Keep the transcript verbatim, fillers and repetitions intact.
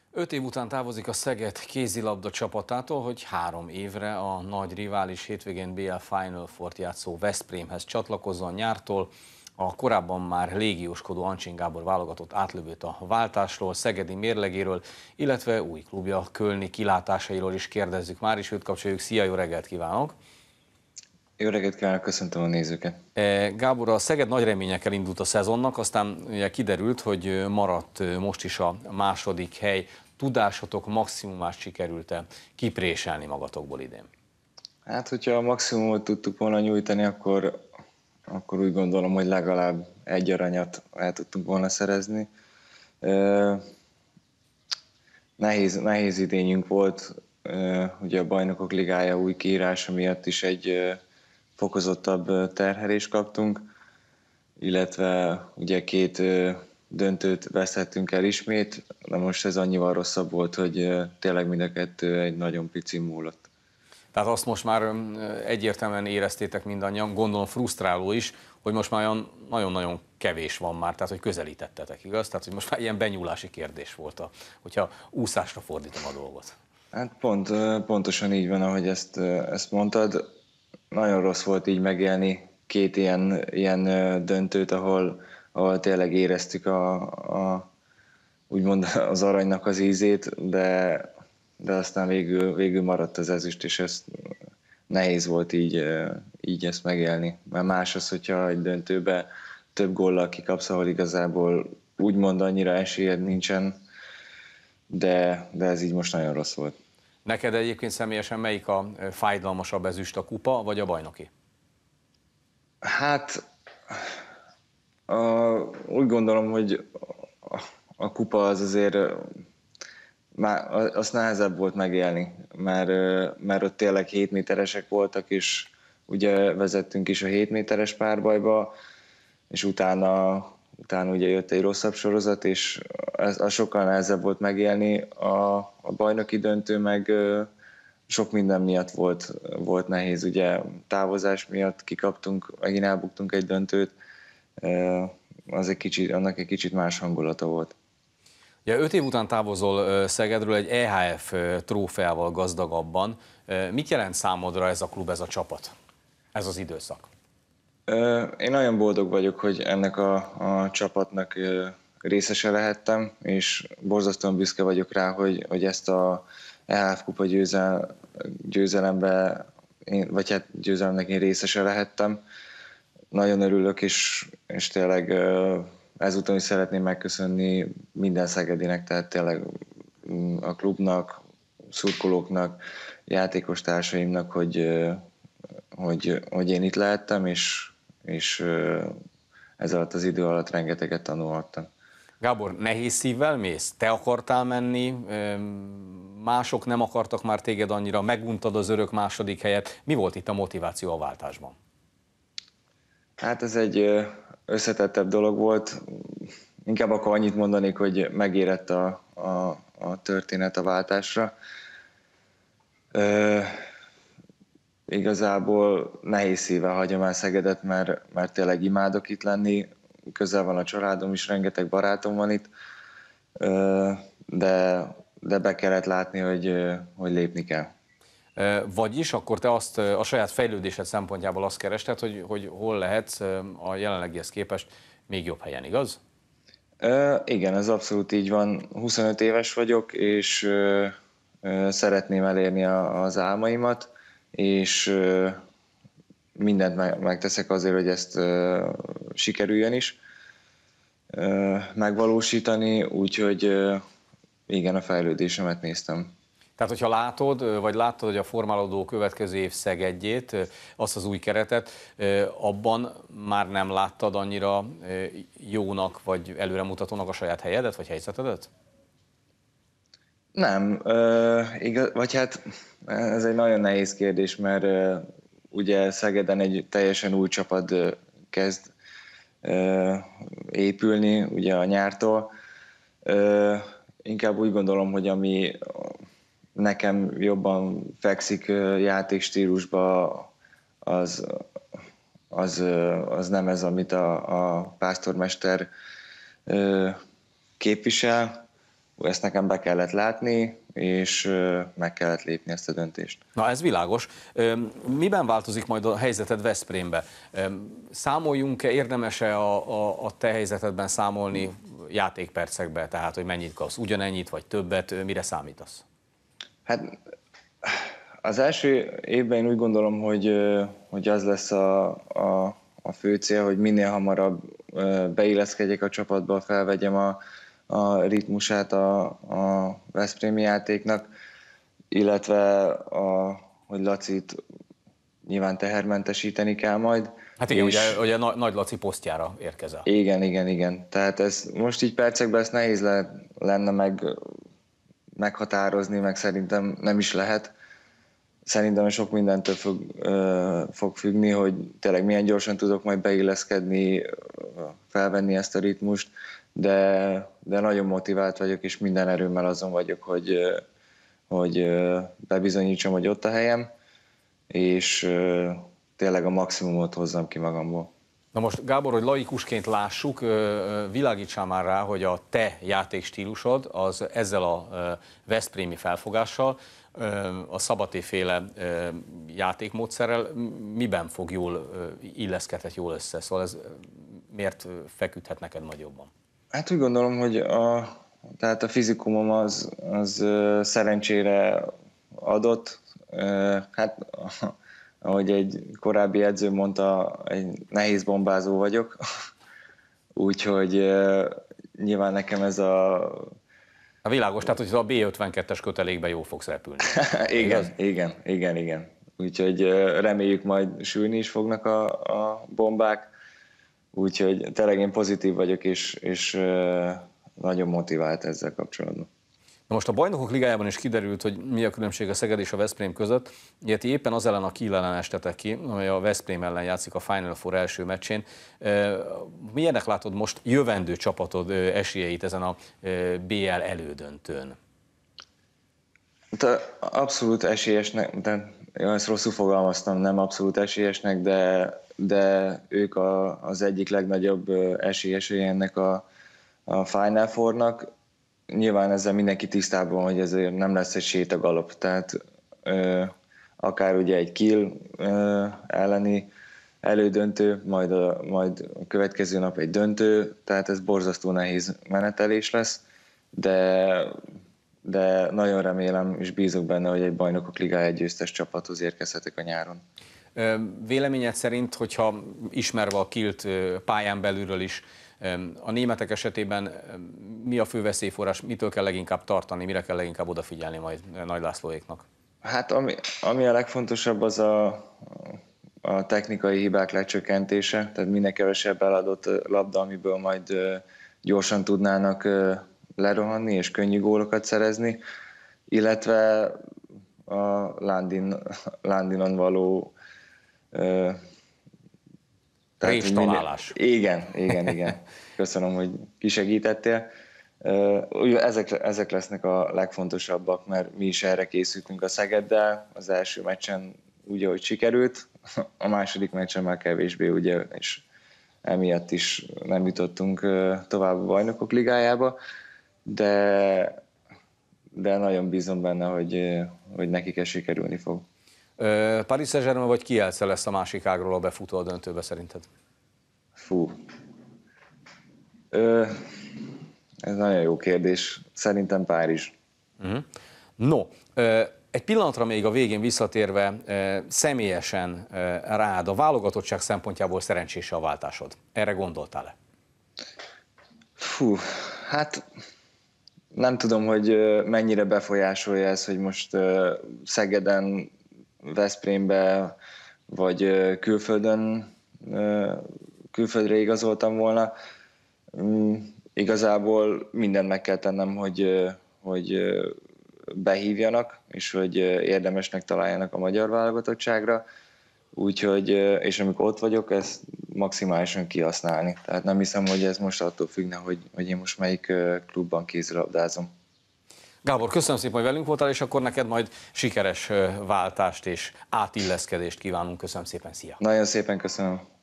Öt év után távozik a Szeged kézilabda csapatától, hogy három évre a nagy rivális hétvégén bé el Final Four-t játszó Veszprémhez csatlakozzon nyártól. A korábban már légióskodó Ancsin Gábor válogatott átlövőt a váltásról, szegedi mérlegéről, illetve új klubja Kölni kilátásairól is kérdezzük már, és őt kapcsoljuk. Szia, jó reggelt kívánok! Jó reggelt kívánok, köszöntöm a nézőket! Gábor, a Szeged nagy reményekkel indult a szezonnak, aztán ugye kiderült, hogy maradt most is a második hely. Tudásotok maximumát sikerült-e kipréselni magatokból idén? Hát, hogyha a maximumot tudtuk volna nyújtani, akkor, akkor úgy gondolom, hogy legalább egy aranyat el tudtunk volna szerezni. Nehéz, nehéz idényünk volt, ugye a Bajnokok Ligája új kiírása miatt is egy fokozottabb terhelést kaptunk, illetve ugye két döntőt vesztettünk el ismét, de most ez annyival rosszabb volt, hogy tényleg mind a kettő egy nagyon pici múlott. Tehát azt most már egyértelműen éreztétek mindannyian, gondolom frusztráló is, hogy most már olyan nagyon-nagyon kevés van már, tehát hogy közelítettetek, igaz? Tehát hogy most már ilyen benyúlási kérdés volt, a, hogyha úszásra fordítom a dolgot. Hát pont, pontosan így van, ahogy ezt, ezt mondtad. Nagyon rossz volt így megélni két ilyen, ilyen döntőt, ahol, ahol tényleg éreztük a, a, úgymond az aranynak az ízét, de, de aztán végül, végül maradt az ezüst, és ez nehéz volt így, így ezt megélni. Mert más az, hogyha egy döntőbe több góllal kikapsz, ahol igazából úgymond annyira esélyed nincsen, de, de ez így most nagyon rossz volt. Neked egyébként személyesen melyik a fájdalmasabb ezüst, a kupa vagy a bajnoki? Hát a, úgy gondolom, hogy a, a kupa az azért már azt nehezebb volt megélni, mert, mert ott tényleg hét méteresek voltak, és ugye vezettünk is a hét méteres párbajba, és utána, utána ugye jött egy rosszabb sorozat, és ez, az sokkal nehezebb volt megélni. A, a bajnoki döntő meg sok minden miatt volt, volt nehéz, ugye távozás miatt kikaptunk, megint elbuktunk egy döntőt, az egy kicsit, annak egy kicsit más hangulata volt. Ja, öt év után távozol Szegedről egy é há ef trófeával gazdagabban. Mit jelent számodra ez a klub, ez a csapat, ez az időszak? Én nagyon boldog vagyok, hogy ennek a, a csapatnak részese lehettem, és borzasztóan büszke vagyok rá, hogy, hogy ezt a é há ef kupa győzel, győzelembe, vagy hát győzelemnek én részese lehettem. Nagyon örülök, és, és tényleg ezúton is szeretném megköszönni minden szegedinek, tehát tényleg a klubnak, szurkolóknak, játékos társaimnak, hogy, hogy, hogy én itt lehettem, és, és ez alatt az idő alatt rengeteget tanulhattam. Gábor, nehéz szívvel mész? Te akartál menni, mások nem akartak már téged annyira, meguntad az örök második helyet. Mi volt itt a motiváció a váltásban? Hát ez egy összetettebb dolog volt. Inkább akkor annyit mondanék, hogy megérett a, a, a történet a váltásra. E, igazából nehéz szívvel hagyom el Szegedet, mert, mert tényleg imádok itt lenni. Közel van a családom is, rengeteg barátom van itt, de, de be kellett látni, hogy, hogy lépni kell. Vagyis akkor te azt a saját fejlődésed szempontjából azt kerested, hogy, hogy hol lehetsz a jelenlegihez képest még jobb helyen, igaz? Igen, ez abszolút így van. huszonöt éves vagyok, és szeretném elérni az álmaimat, és mindent megteszek azért, hogy ezt sikerüljön is megvalósítani, úgyhogy igen, a fejlődésemet néztem. Tehát, hogyha látod, vagy láttad, hogy a formálódó következő év Szegedjét, azt az új keretet, abban már nem láttad annyira jónak, vagy előremutatónak a saját helyedet, vagy helyzetedet? Nem, igaz, vagy hát ez egy nagyon nehéz kérdés, mert ugye Szegeden egy teljesen új csapat kezd épülni, ugye a nyártól. Inkább úgy gondolom, hogy ami nekem jobban fekszik játékstílusba, az, az, az nem ez, amit a, a pásztormester képvisel. ezt nekem be kellett látni, és meg kellett lépni ezt a döntést. Na ez világos. Miben változik majd a helyzeted Veszprémbe? Számoljunk-e, érdemes-e a, a, a te helyzetedben számolni játékpercekbe, tehát hogy mennyit kapsz, ugyanennyit vagy többet, mire számítasz? Hát az első évben én úgy gondolom, hogy, hogy az lesz a, a, a fő cél, hogy minél hamarabb beilleszkedjek a csapatba, felvegyem a, a ritmusát a, a veszprémi játéknak, illetve a, hogy Lacit nyilván tehermentesíteni kell majd. Hát igen, és ugye, ugye Nagy Laci posztjára érkezel. Igen, igen, igen. Tehát ez most így percekben ezt nehéz le, lenne meg, meghatározni, meg szerintem nem is lehet. Szerintem sok mindentől fog, ö, fog függni, hogy tényleg milyen gyorsan tudok majd beilleszkedni, felvenni ezt a ritmust, de, de nagyon motivált vagyok, és minden erőmmel azon vagyok, hogy, hogy bebizonyítsam, hogy ott a helyem, és tényleg a maximumot hozzam ki magamból. Na most Gábor, hogy laikusként lássuk, világítsál már rá, hogy a te játékstílusod az ezzel a veszprémi felfogással, a Szabaté-féle játékmódszerrel miben fog jól illeszkedhet jól össze? Szóval ez miért feküdhet neked majd jobban? Hát úgy gondolom, hogy a, tehát a fizikumom az, az szerencsére adott. Hát ahogy egy korábbi edző mondta, egy nehéz bombázó vagyok, úgyhogy nyilván nekem ez a... A világos, tehát hogy a bé ötvenkettes kötelékben jól fogsz repülni. igen, igaz? igen, igen, igen. Úgyhogy reméljük majd sülni is fognak a, a bombák, úgyhogy tényleg én pozitív vagyok, és, és nagyon motivált ezzel kapcsolatban. Na most a Bajnokok Ligájában is kiderült, hogy mi a különbség a Szeged és a Veszprém között. Ugye ti éppen az ellen a Kiel ellen estetek ki, amely a Veszprém ellen játszik a Final Four első meccsén. Milyennek látod most jövendő csapatod esélyeit ezen a bé el elődöntőn? De abszolút esélyesnek, de ezt rosszul fogalmaztam, nem abszolút esélyesnek, de, de ők a, az egyik legnagyobb esélyesei ennek a, a Final Fournak. Nyilván ezzel mindenki tisztában, hogy ezért nem lesz egy sétagalop, tehát ö, akár ugye egy Kiel ö, elleni elődöntő, majd a, majd a következő nap egy döntő, tehát ez borzasztó nehéz menetelés lesz, de, de nagyon remélem és bízok benne, hogy egy Bajnokok Ligája győztes csapathoz érkezhetek a nyáron. Véleményed szerint, hogyha ismerve a Kielt pályán belülről is, a németek esetében mi a fő veszélyforrás, mitől kell leginkább tartani, mire kell leginkább odafigyelni majd Nagy Lászlóéknak? Hát ami, ami a legfontosabb, az a, a technikai hibák lecsökkentése, tehát minél kevesebb eladott labda, amiből majd gyorsan tudnának lerohanni és könnyű gólokat szerezni, illetve a Landin, Landinon való Réstalálás. Igen, igen, igen. Köszönöm, hogy kisegítettél. Ezek, ezek lesznek a legfontosabbak, mert mi is erre készültünk a Szegeddel. Az első meccsen úgy, ahogy sikerült, a második meccsen már kevésbé, ugye, és emiatt is nem jutottunk tovább a Bajnokok Ligájába, de, de nagyon bízom benne, hogy, hogy nekik ez sikerülni fog. Paris Saint-Germain vagy Kielce lesz a másik ágról a befutó a döntőbe szerinted? Fú. Ö, ez nagyon jó kérdés. Szerintem Párizs. Uh-huh. No, egy pillanatra még a végén visszatérve személyesen rád, a válogatottság szempontjából szerencsés a váltásod. Erre gondoltál-e? Fú, hát nem tudom, hogy mennyire befolyásolja ez, hogy most Szegeden, Veszprémbe vagy külföldön, külföldre igazoltam volna. Igazából mindent meg kell tennem, hogy, hogy behívjanak, és hogy érdemesnek találjanak a magyar válogatottságra. Úgyhogy, és amikor ott vagyok, ezt maximálisan kihasználni. Tehát nem hiszem, hogy ez most attól függne, hogy, hogy én most melyik klubban kézilabdázom. Gábor, köszönöm szépen, hogy velünk voltál, és akkor neked majd sikeres váltást és átilleszkedést kívánunk. Köszönöm szépen, szia! Nagyon szépen köszönöm.